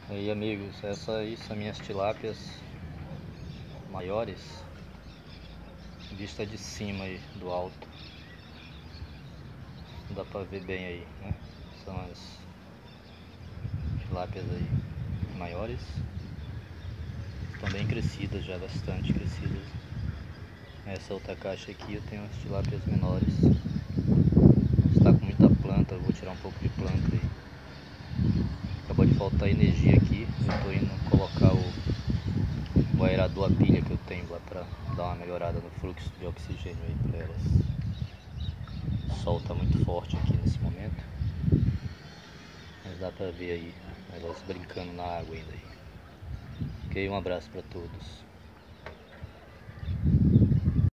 E aí, amigos, essas aí são minhas tilápias maiores, vista de cima aí, do alto. Dá pra ver bem aí, né? São as tilápias aí maiores. Estão bem crescidas já, bastante crescidas. Essa outra caixa aqui eu tenho as tilápias menores. Está com muita planta, eu vou tirar um pouco de planta aí. Acabou de faltar energia aqui, eu tô indo colocar o aerador a pilha que eu tenho lá pra dar uma melhorada no fluxo de oxigênio aí pra elas. O sol tá muito forte aqui nesse momento, mas dá pra ver aí elas brincando na água ainda aí. Ok, um abraço pra todos.